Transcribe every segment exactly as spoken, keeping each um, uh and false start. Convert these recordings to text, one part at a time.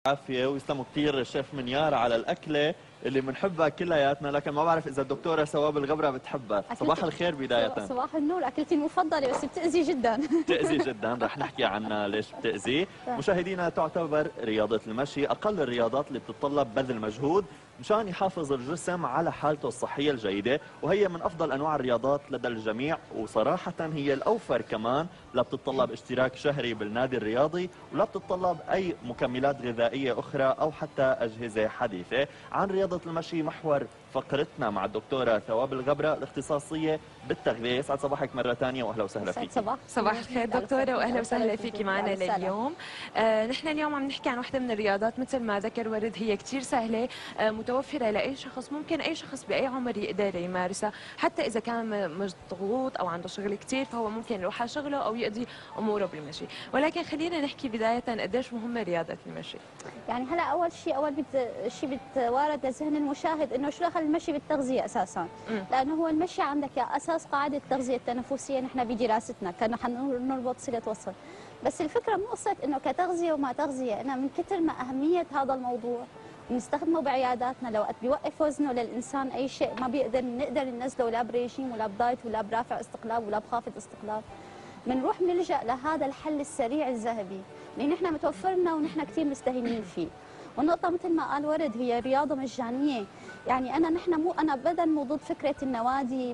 عافية ويسلموا كثير الشيف منيار على الأكلة اللي بنحبها كلياتنا، لكن ما بعرف إذا الدكتورة ثواب الغبرة بتحبها. صباح الخير بداية. صباح النور. أكلتي المفضلة بس بتأذي جدا. بتأذي جدا، رح نحكي عنها ليش بتأذي. مشاهدينا، تعتبر رياضة المشي أقل الرياضات اللي بتتطلب بذل مجهود مشان يحافظ الجسم على حالته الصحية الجيدة، وهي من أفضل أنواع الرياضات لدى الجميع، وصراحة هي الأوفر كمان. لا بتتطلب اشتراك شهري بالنادي الرياضي، ولا بتتطلب أي مكملات غذائية أخرى أو حتى أجهزة حديثة. عن رياضة المشي محور فقرتنا مع الدكتورة ثواب الغبرة الاختصاصية بالتغذية. يسعد صباحك مرة ثانية وأهلا وسهلا فيك. صباح صباح الخير دكتورة وأهلا وسهلا فيك معنا لليوم. آه نحن اليوم عم نحكي عن وحدة من الرياضات مثل ما ذكر ورد، هي كثير سهلة، آه متوفرة لأي شخص، ممكن أي شخص بأي عمر يقدر يمارسها، حتى إذا كان مضغوط أو عنده شغل كثير فهو ممكن يروح على شغله أو يقضي أموره بالمشي. ولكن خلينا نحكي بداية قديش مهمة رياضة المشي. يعني هلا أول شيء أول بت... شيء بتوارد لذهن المشاهد إنه شو دخل المشي بالتغذية أساسا، لأنه هو المشي عندك يا أساس قاعدة التغذية التنفسية نحن بدراستنا كنا حنربط صلة وصل، بس الفكرة مو قصة إنه كتغذية وما تغذية، أنا من كثر ما أهمية هذا الموضوع بنستخدمه بعياداتنا. لو وقت بيوقف وزنه للإنسان أي شيء ما بيقدر نقدر ننزله لا بريجيم ولا بدايت ولا برافع استقلاب ولا بخافض استقلاب، بنروح نلجأ لهذا الحل السريع الذهبي اللي نحن متوفرنا ونحن كثير مستهينين فيه. والنقطة مثل ما قال ورد هي رياضة مجانية، يعني أنا نحن مو أنا أبدا مو ضد فكرة النوادي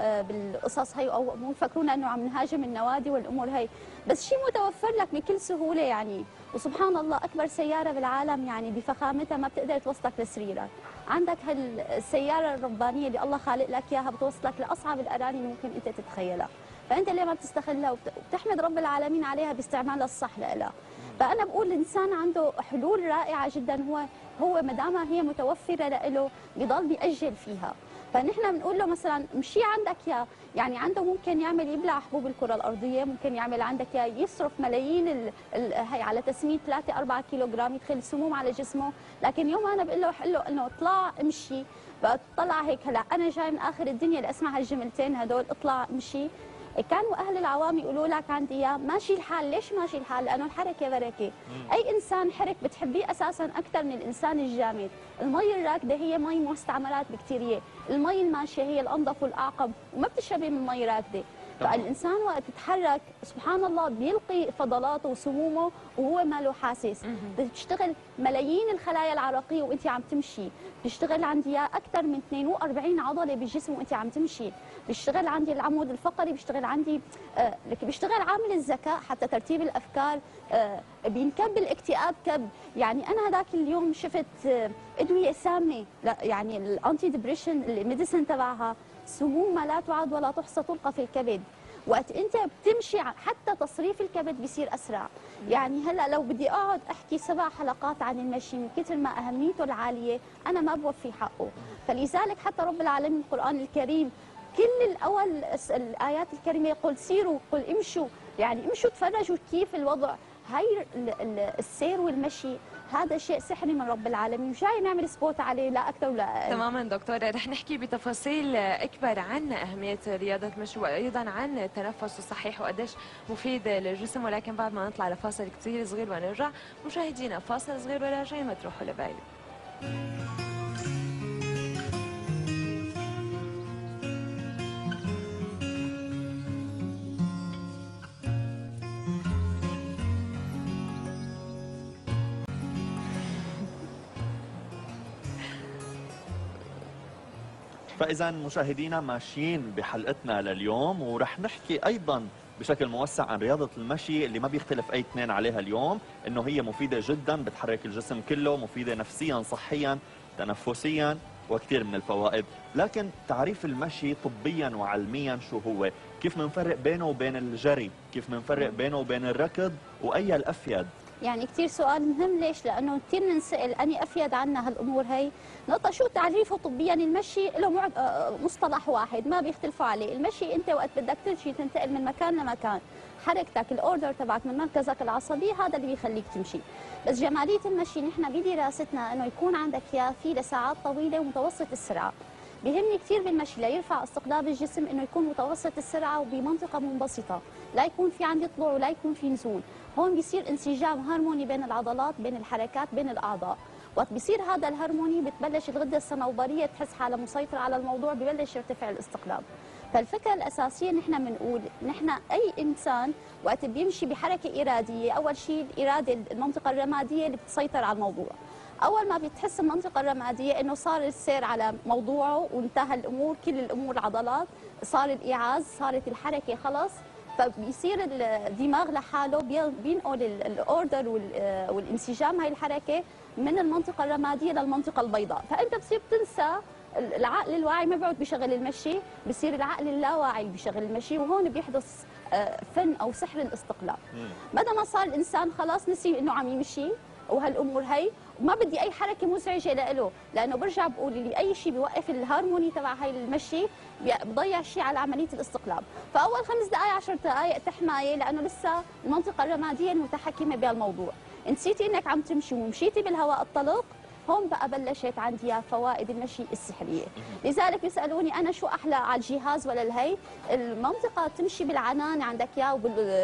بالقصص هي، أو مو فكرونا إنه عم نهاجم النوادي والأمور هي، بس شيء متوفر لك بكل سهولة يعني. وسبحان الله أكبر سيارة بالعالم يعني بفخامتها ما بتقدر توصلك لسريرك، عندك هالسيارة الربانية اللي الله خالق لك إياها بتوصلك لأصعب الأراني اللي ممكن أنت تتخيلها، فأنت ليه ما بتستغلها وبتحمد رب العالمين عليها باستعمالها الصح لها. فأنا بقول الإنسان عنده حلول رائعة جدا، هو هو ما دام هي متوفرة له بضل بيأجل فيها. فنحن بنقول له مثلا مشي عندك يا يعني عنده ممكن يعمل يبلع حبوب الكرة الأرضية، ممكن يعمل عندك يا يصرف ملايين ال ال هي على تسمية ثلاثة أربعة كيلو جرام يدخل سموم على جسمه، لكن يوم أنا بقول له حل له إنه اطلع امشي، بطلع هيك هلا أنا جاي من آخر الدنيا لأسمع هالجملتين هدول اطلع امشي، كانوا اهل العوام يقولوا لك عندي اياه ماشي الحال. ليش ماشي الحال؟ لانه الحركه بركه. اي انسان حرك بتحبيه اساسا اكثر من الانسان الجامد. المي الراكده هي مي مستعملات بكتيريه، المي الماشيه هي الانظف والاعقم وما بتشربي من مي راكده. فالانسان وقت يتحرك سبحان الله بيلقي فضلاته وسمومه وهو ما له حاسس. بتشتغل ملايين الخلايا العرقيه وانت عم تمشي، بيشتغل عندي اكثر من اثنين وأربعين عضله بالجسم وانت عم تمشي، بيشتغل عندي العمود الفقري، بيشتغل عندي آه بيشتغل عامل الذكاء حتى ترتيب الافكار، آه بينكب الاكتئاب كب. يعني انا هذاك اليوم شفت آه ادويه سامه، لا يعني الانتي ديبريشن الميديسن تبعها سموم ما لا تعد ولا تحصى تلقى في الكبد. وقت انت بتمشي حتى تصريف الكبد بيصير اسرع. يعني هلا لو بدي اقعد احكي سبع حلقات عن المشي من كثر ما اهميته العاليه انا ما بوفي حقه. فلذلك حتى رب العالمين القران الكريم كل الاول الايات الكريمه يقول سيروا قل امشوا، يعني امشوا تفرجوا كيف الوضع. هي السير والمشي هذا شيء سحري من رب العالمين، وجاي نعمل سبوت عليه لا اكثر ولا اقل. تماما دكتوره، رح نحكي بتفاصيل اكبر عن اهميه رياضه المشي وايضا عن التنفس الصحيح وقديش مفيد للجسم، ولكن بعد ما نطلع لفاصل كثير صغير ونرجع. مشاهدينا فاصل صغير وراجعين، ما تروحوا لبعيد. فإذا مشاهدينا ماشيين بحلقتنا لليوم، ورح نحكي أيضا بشكل موسع عن رياضة المشي اللي ما بيختلف أي اثنين عليها اليوم، إنه هي مفيدة جدا، بتحرك الجسم كله، مفيدة نفسيا صحيا تنفسيا وكثير من الفوائد. لكن تعريف المشي طبيا وعلميا شو هو؟ كيف منفرق بينه وبين الجري؟ كيف منفرق بينه وبين الركض؟ وأي الأفيد؟ يعني كثير سؤال مهم. ليش؟ لانه كثير بنسال اني افيد عنا هالامور هي. نقطه شو تعريفه طبيا؟ المشي له مصطلح واحد ما بيختلفوا عليه. المشي انت وقت بدك تمشي تنتقل من مكان لمكان، حركتك الاوردر تبعك من مركزك العصبي هذا اللي بيخليك تمشي. بس جماليه المشي نحن بدراستنا انه يكون عندك اياه في لساعات طويله ومتوسط السرعه. بيهمني كثير بالمشي ليرفع استقطاب الجسم انه يكون متوسط السرعه وبمنطقه منبسطه، لا يكون في عندي طلوع ولا يكون في نزول. هون بيصير انسجام هرموني بين العضلات، بين الحركات، بين الاعضاء. وقت بيصير هذا الهرموني بتبلش الغده الصنوبريه تحس حالها مسيطره على الموضوع، ببلش يرتفع الاستقلاب. فالفكره الاساسيه نحن بنقول نحن اي انسان وقت بيمشي بحركه اراديه، اول شيء الاراده المنطقه الرماديه اللي بتسيطر على الموضوع. اول ما بتحس المنطقه الرماديه انه صار السير على موضوعه وانتهى الامور، كل الامور العضلات، صار الايعاز، صارت الحركه خلص، فبيصير الدماغ لحاله بينقل الاوردر والانسجام هاي الحركه من المنطقه الرماديه للمنطقه البيضاء. فانت بتصير تنسى العقل الواعي ما بيقعد بيشغل المشي، بصير العقل اللاواعي اللي بيشغل المشي، وهون بيحدث فن او سحر الاستقلاب. بدل ما صار الانسان خلاص نسي انه عم يمشي وهالامور هي، وما بدي اي حركه مزعجه له، لانه برجع بقول لي اي شيء بيوقف الهارموني تبع هاي المشي بضيع شيء على عمليه الاستقلاب. فاول خمس دقائق عشر دقائق تحمايه، لانه لسه المنطقه الرماديه المتحكمه بهالموضوع. نسيتي انك عم تمشي ومشيتي بالهواء الطلق، هون بقى بلشت عندي فوائد المشي السحريه. لذلك بيسالوني انا شو احلى على الجهاز ولا الهي؟ المنطقه تمشي بالعنان عندك اياه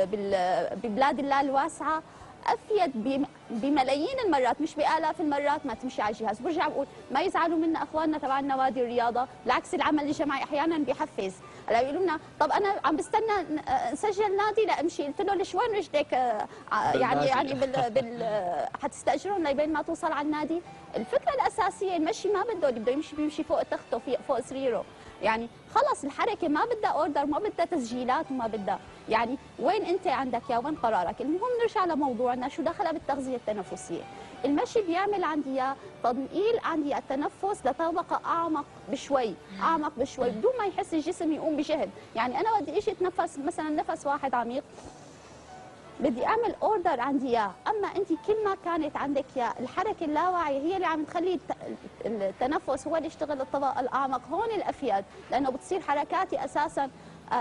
وببلاد الله الواسعه افيد بملايين المرات مش بالاف المرات ما تمشي على الجهاز. برجع بقول ما يزعلوا منا اخواننا تبع النوادي الرياضه، بالعكس العمل الجماعي احيانا بيحفز. هلا بيقولوا لنا طب انا عم بستنى نسجل نادي لامشي، قلت له ليش وين رجلك يعني يعني بال, بال حتستاجرهم لبين ما توصل على النادي. الفكره الاساسيه المشي ما بده اللي بده يمشي بيمشي فوق تخته فوق سريره، يعني خلص الحركه ما بدها اوردر، ما بدها تسجيلات وما بدها، يعني وين انت عندك يا وين قرارك. المهم نرجع لموضوعنا شو دخلها بالتغذيه التنفسيه. المشي بيعمل عندي تنقيل عندي التنفس لطبقه اعمق بشوي، اعمق بشوي بدون ما يحس الجسم يقوم بجهد. يعني انا بدي اجي اتنفس مثلا نفس واحد عميق بدي اعمل اوردر عندي اياه، اما انت كل ما كانت عندك يا الحركه اللاواعيه هي اللي عم تخلي التنفس هو اللي يشتغل الطبقه الاعمق، هون الافيد، لانه بتصير حركاتي اساسا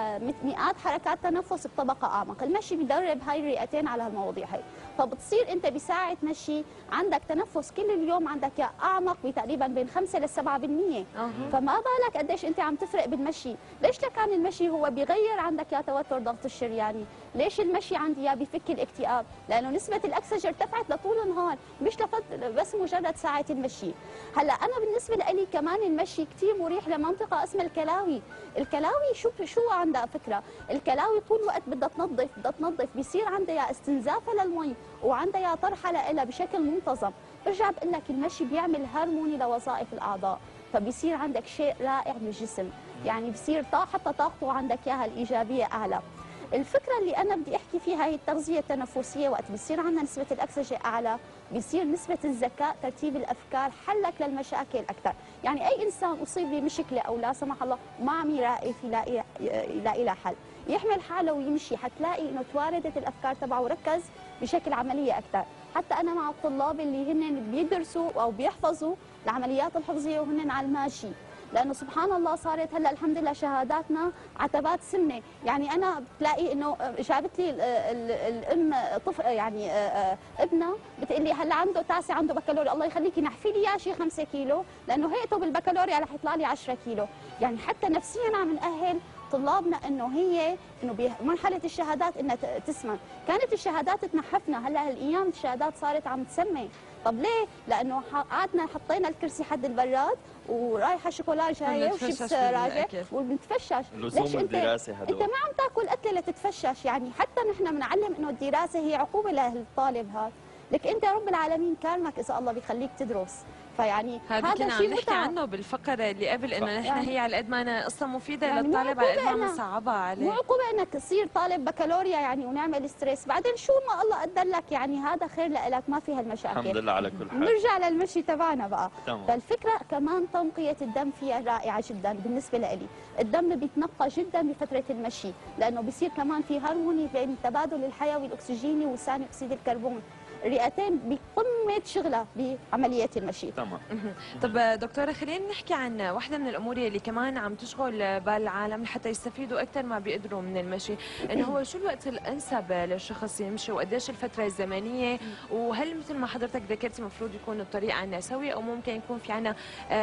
مئات حركات تنفس بطبقه اعمق. المشي بيدرب هاي الرئتين على هالمواضيع هي، فبتصير انت بساعه مشي عندك تنفس كل اليوم عندك يا اعمق بتقريبا بين خمسة لسبعة بالمية. فما بالك قديش انت عم تفرق بالمشي. ليش لكان المشي هو بيغير عندك يا توتر ضغط الشرياني؟ ليش المشي عندي يا بفك الاكتئاب؟ لانه نسبه الاكسجين ارتفعت لطول النهار مش لفت بس مجرد ساعه المشي. هلا انا بالنسبه لي كمان المشي كثير مريح لمنطقه اسمها الكلاوي. الكلاوي شو شو عندها فكره؟ الكلاوي طول الوقت بدها تنظف بدها تنظف، بيصير عندها يا استنزافها للمي وعندها يا طرحها لها بشكل منتظم. برجع بقول لك المشي بيعمل هارموني لوظائف الاعضاء، فبيصير عندك شيء رائع بالجسم، يعني بصير حتى طاقته عندك اياها الايجابيه اعلى. الفكره اللي انا بدي احكي فيها هي التغذيه التنفسيه. وقت بيصير عندنا نسبه الاكسجين اعلى بيصير نسبه الذكاء، ترتيب الافكار، حلك للمشاكل اكثر. يعني اي انسان اصيب بمشكله او لا سمح الله ما عم يلاقي يلاقي يلاقي لها حل، يحمل حاله ويمشي حتلاقي انه تواردت الافكار تبعه وركز بشكل عمليه اكثر. حتى انا مع الطلاب اللي هن بيدرسوا او بيحفظوا العمليات الحفظيه وهن على الماشي، لانه سبحان الله صارت هلا الحمد لله شهاداتنا عتبات سمنه. يعني انا بتلاقي انه جابت لي الام طفل يعني ابنها بتقول لي هلا عنده تاسع عنده بكالوريا، الله يخليكي نحفي لي اياه شي خمسة كيلو لانه هيئته بالبكالوريا رح يطلع لي عشرة كيلو. يعني حتى نفسيا عم نأهل طلابنا انه هي انه بمرحله الشهادات انها تسمع. كانت الشهادات تنحفنا، هلا هالايام الشهادات صارت عم تسمي. طب ليه؟ لانه قعدنا حطينا الكرسي حد البراد ورايحه شوكولا جايه وشيبس راجع وبنتفشش. ليش انت انت ما عم تاكل اكله لتتفشش؟ يعني حتى نحن بنعلم انه الدراسه هي عقوبه للطالب هذا، لك انت رب العالمين كرمك اذا الله بيخليك تدرس. فيعني هذا كنا عم نحكي عنه بالفقره اللي قبل انه نحن يعني هي على قد ما قصه مفيده يعني للطالب على قد ما مصعبه عليه. مو عقوبه انك تصير طالب بكالوريا يعني ونعمل ستريس، بعدين شو ما الله قدر لك يعني هذا خير لك ما في هالمشاكل. الحمد لله على كل حال. نرجع للمشي تبعنا بقى. تمام. فالفكره كمان تنقيه الدم فيها رائعه جدا بالنسبه لي. الدم بيتنقى جدا بفتره المشي لانه بيصير كمان في هارموني بين التبادل الحيوي الاكسجيني وثاني اكسيد الكربون. الرئتين بقمه شغلها بعمليه المشي. تمام. طب دكتوره خلينا نحكي عن واحدة من الأمور اللي كمان عم تشغل بال العالم لحتى يستفيدوا أكثر ما بيقدروا من المشي، إنه هو شو الوقت الأنسب للشخص يمشي وقديش الفترة الزمنية، وهل مثل ما حضرتك ذكرتي المفروض يكون الطريق عنا سوي أو ممكن يكون في عنا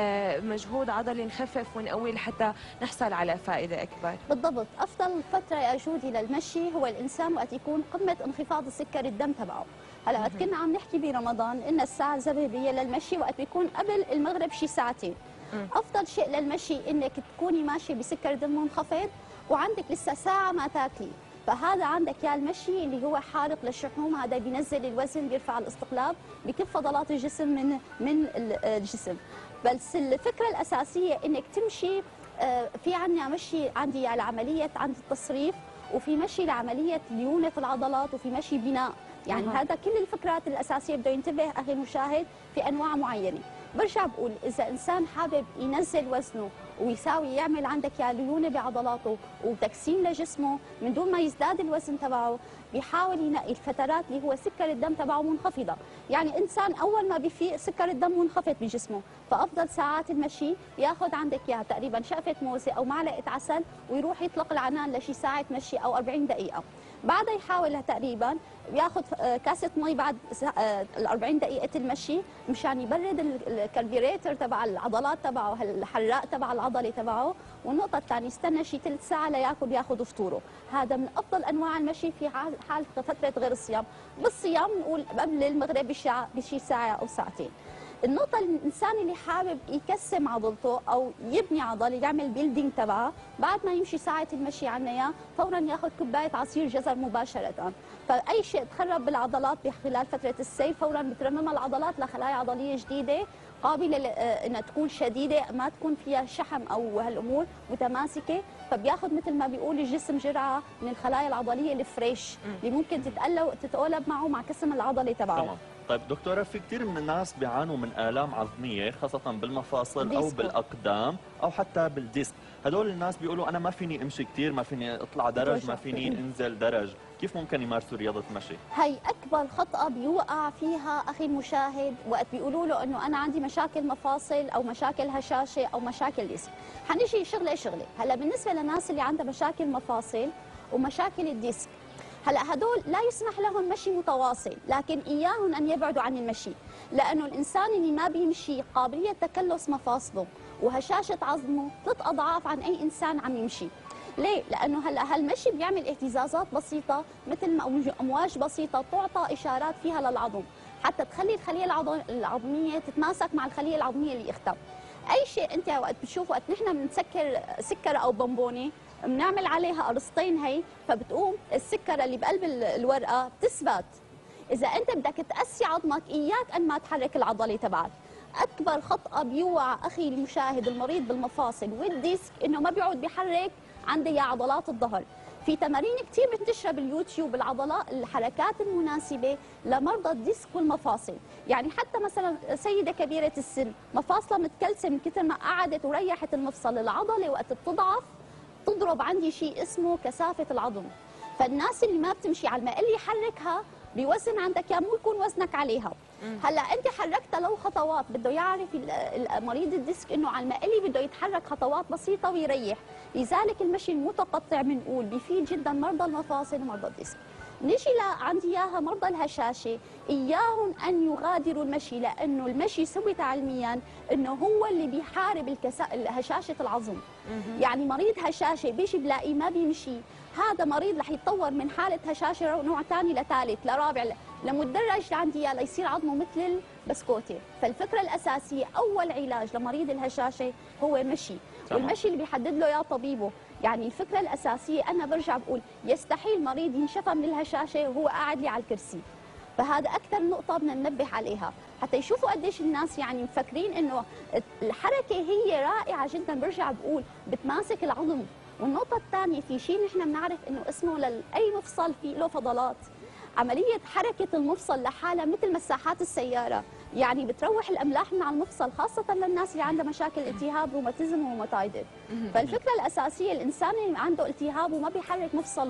مجهود عضلي نخفف ونقوي لحتى نحصل على فائدة أكبر؟ بالضبط، أفضل فترة يا جودي للمشي هو الإنسان وقت يكون قمة انخفاض السكر الدم تبعه. هلا وقت كنا عم نحكي برمضان إن الساعة الذهبية للمشي وقت بيكون قبل المغرب شي ساعتين. افضل شيء للمشي انك تكوني ماشيه بسكر دم منخفض وعندك لسه ساعه ما تاكلي، فهذا عندك يا المشي اللي هو حارق للشحوم، هذا بينزل الوزن بيرفع الاستقلاب بكف فضلات الجسم من من الجسم. بس الفكره الاساسيه انك تمشي. في عندنا مشي عندي لعمليه عند التصريف، وفي مشي لعمليه ليونه العضلات، وفي مشي بناء، يعني هذا كل الفكرات الاساسيه بده ينتبه اخي المشاهد في انواع معينه. برجع بقول اذا انسان حابب ينزل وزنه ويساوي يعمل عندك يا ليونه بعضلاته وتكسيم لجسمه من دون ما يزداد الوزن تبعه، بيحاول ينقي الفترات اللي هو سكر الدم تبعه منخفضه، يعني انسان اول ما بيفيق سكر الدم منخفض بجسمه، فافضل ساعات المشي ياخذ عندك اياها تقريبا شقفه موزه او معلقه عسل ويروح يطلق العنان لشي ساعه مشي او أربعين دقيقه. بعدها يحاولها تقريبا بياخذ كاسه مي بعد ال أربعين دقيقه المشي مشان يبرد الكربيريتر تبع العضلات تبعه، الحراق تبع العضله تبعه. والنقطه الثانيه يستنى شي ثلث ساعه لياكل ياخذ فطوره. هذا من افضل انواع المشي في حال فتره غير الصيام. بالصيام نقول قبل المغرب بشي ساعه او ساعتين. النقطة الإنسان اللي حابب يكسم عضلته أو يبني عضل يعمل بيلدينج تبعها، بعد ما يمشي ساعة المشي عنا إياه فورا ياخذ كوباية عصير جزر مباشرة. فأي شيء تخرب بالعضلات خلال فترة السير فورا بترممها العضلات لخلايا عضلية جديدة قابلة انها تكون شديدة، ما تكون فيها شحم أو هالأمور متماسكة، فبياخذ مثل ما بيقول الجسم جرعة من الخلايا العضلية الفريش اللي ممكن تتقلب تتقلب معه مع كسم العضلي تبعه. تمام. طيب دكتورة، في كثير من الناس بيعانوا من آلام عظمية خاصة بالمفاصل أو بالأقدام أو حتى بالديسك، هدول الناس بيقولوا أنا ما فيني أمشي كثير، ما فيني أطلع درج، ما فيني أنزل درج، كيف ممكن يمارسوا رياضة المشي؟ هي أكبر خطأ بيوقع فيها أخي المشاهد وقت بيقولوا له إنه أنا عندي مشاكل مفاصل أو مشاكل هشاشة أو مشاكل ديسك. حنيجي شغلة شغلة، هلا بالنسبة للناس اللي عندها مشاكل مفاصل ومشاكل الديسك، هلا هدول لا يسمح لهم مشي متواصل، لكن اياهم ان يبعدوا عن المشي، لانه الانسان اللي ما بيمشي قابليه تكلس مفاصله وهشاشه عظمه ثلاث اضعاف عن اي انسان عم يمشي. ليه؟ لانه هلا هالمشي بيعمل اهتزازات بسيطه مثل امواج بسيطه تعطى اشارات فيها للعظم حتى تخلي الخليه العظميه تتماسك مع الخليه العظميه اللي اختفت. اي شيء انت وقت بتشوف وقت نحن بنسكر سكر او بونبوني بنعمل عليها قرصتين هي، فبتقوم السكره اللي بقلب الورقه بتثبت. اذا انت بدك تقسي عظمك اياك ان ما تحرك العضله تبعك. اكبر خطأ بيوقع اخي المشاهد المريض بالمفاصل والديسك انه ما بيقعد بيحرك عنده يا عضلات الظهر. في تمارين كثير منتشره باليوتيوب العضلات الحركات المناسبه لمرضى الديسك والمفاصل، يعني حتى مثلا سيده كبيره السن مفاصلها متكلسه من كثر ما قعدت وريحت المفصل، العضله وقت بتضعف تضرب عندي شيء اسمه كثافه العظم. فالناس اللي ما بتمشي على المقل يحركها بوزن عندك يا مو يكون وزنك عليها. هلا انت حركتها لو خطوات، بده يعرف مريض الديسك انه على المقلي بده يتحرك خطوات بسيطه ويريح، لذلك المشي المتقطع بنقول بيفيد جدا مرضى المفاصل ومرضى الديسك. نيجي لعندي اياها مرضى الهشاشه، اياهم ان يغادروا المشي، لانه المشي ثبت علميا انه هو اللي بيحارب الكسا... هشاشه العظم. يعني مريض هشاشه بيجي بلاقيه ما بيمشي، هذا مريض رح يتطور من حاله هشاشه نوع ثاني لثالث لرابع لمدرج عندي اياه ليصير عظمه مثل البسكوته. فالفكره الاساسيه اول علاج لمريض الهشاشه هو مشي، والمشي اللي بيحدد له اياه طبيبه. يعني الفكره الاساسيه انا برجع بقول يستحيل مريض ينشفى من الهشاشه وهو قاعد لي على الكرسي. فهذا اكثر نقطه بدنا ننبه عليها حتى يشوفوا قديش الناس يعني مفكرين انه الحركه هي رائعه جدا. برجع بقول بتماسك العظم. والنقطه الثانيه في شيء نحن بنعرف انه اسمه لاي مفصل في له فضلات، عمليه حركه المفصل لحالها مثل مساحات السياره، يعني بتروح الاملاح من على المفصل خاصه للناس اللي عندها مشاكل التهاب روماتيزم وروماتايد. فالفكره الاساسيه الانسان اللي عنده التهاب وما بيحرك مفصله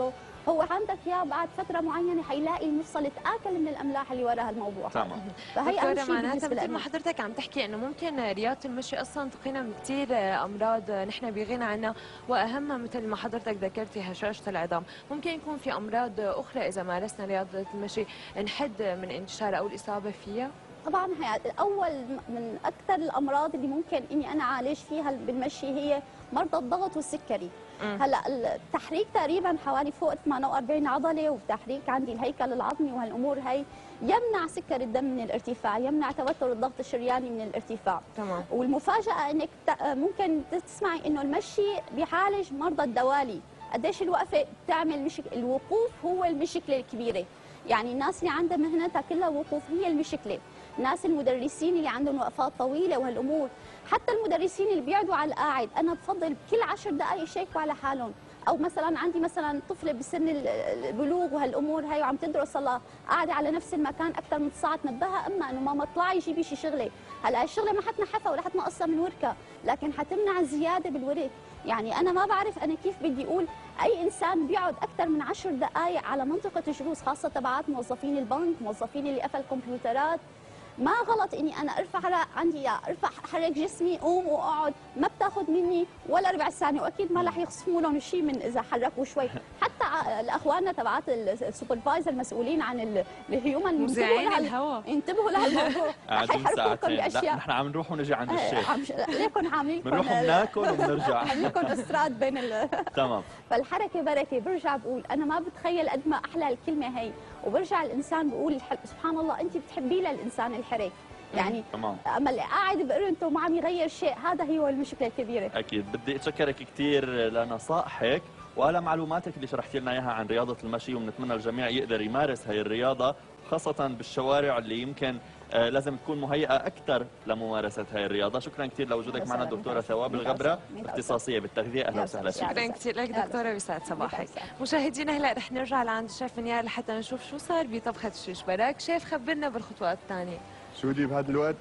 هو عندك يا بعد فتره معينه حيلاقي المفصل تاكل من الاملاح اللي وراء الموضوع. تمام. فهي اهم دكتورة شيء معناتها بالنسبه مثل ما لنا. حضرتك عم تحكي انه ممكن رياضة المشي اصلا تقينا من كثير امراض نحن بغنى عنها، واهمها مثل ما حضرتك ذكرتي هشاشة العظام. ممكن يكون في امراض اخرى اذا مارسنا رياضة المشي نحد من انتشارها او الاصابة فيها؟ طبعا هي اول من اكثر الامراض اللي ممكن اني انا اعالج فيها بالمشي هي مرضى الضغط والسكري. مم. هلا التحريك تقريبا حوالي فوق ثمانية وأربعين عضله، وتحريك عندي الهيكل العظمي وهالامور هي يمنع سكر الدم من الارتفاع، يمنع توتر الضغط الشرياني من الارتفاع. تمام. والمفاجاه انك ت- ممكن تسمعي انه المشي بيعالج مرضى الدوالي. قديش الوقفه بتعمل مشكله، الوقوف هو المشكله الكبيره. يعني الناس اللي عندها مهنتها كلها وقوف هي المشكله. الناس المدرسين اللي عندهم وقفات طويله وهالامور، حتى المدرسين اللي بيقعدوا على القاعد، انا بفضل كل عشر دقائق يشيكوا على حالهم. او مثلا عندي مثلا طفله بسن البلوغ وهالامور هي وعم تدرس، الله قاعده على نفس المكان اكثر من ساعه، تنبهها امها انه ماما اطلعي جيبي شي شغله. هلا الشغله ما حتنحفها ولا حتنقصها من وركها، لكن حتمنع الزياده بالورك. يعني انا ما بعرف انا كيف بدي اقول اي انسان بيقعد اكثر من عشر دقائق على منطقه الجلوس، خاصه تبعات موظفين البنك، موظفين اللي قفل كمبيوترات. ما غلط اني انا ارفع عندي يا ارفع احرك جسمي، قوم واقعد، ما بتاخذ مني ولا ربع ساعه، واكيد ما رح يخصموا لهم شيء من اذا حركوا شوي. حتى ع- الاخواننا تبعات السوبرفايزر المسؤولين عن ال- الهيومن مذيعين الهوا انتبهوا لهالموضوع، رح قاعدين يحركوكم ساعتين، لا باشياء. نحن عم نروح ونجي عند آه، الشيخ، عم ليكن عاملين لكم بنروح بناكل وبنرجع. عاملين لكم استراد بين ال... تمام. فالحركه بركه. برجع بقول انا ما بتخيل قد ما احلى الكلمه هي، وبرجع الانسان بقول الح... سبحان الله انت بتحبي للانسان الحرك. يعني تمام. اما اللي قاعد بقرنته وما عم يغير شيء، هذا هو المشكله الكبيره. اكيد. بدي اتشكرك كثير لنصائحك وعلى معلوماتك اللي شرحتي لنا اياها عن رياضه المشي، وبنتمنى الجميع يقدر يمارس هي الرياضه، خاصه بالشوارع اللي يمكن آه، لازم تكون مهيئه اكثر لممارسه هي الرياضه. شكرا كثير لوجودك معنا دكتوره ثواب الغبره، اختصاصيه بالتغذيه. اهلا وسهلا فيك. شكرا كثير لك دكتورة، ويسعد صباحك. مشاهدينا هلا رح نرجع لعند الشيف نيار لحتى نشوف شو صار بطبخة الشيش براك. شيف خبرنا بالخطوات الثانية. شو بدي بهذا الوقت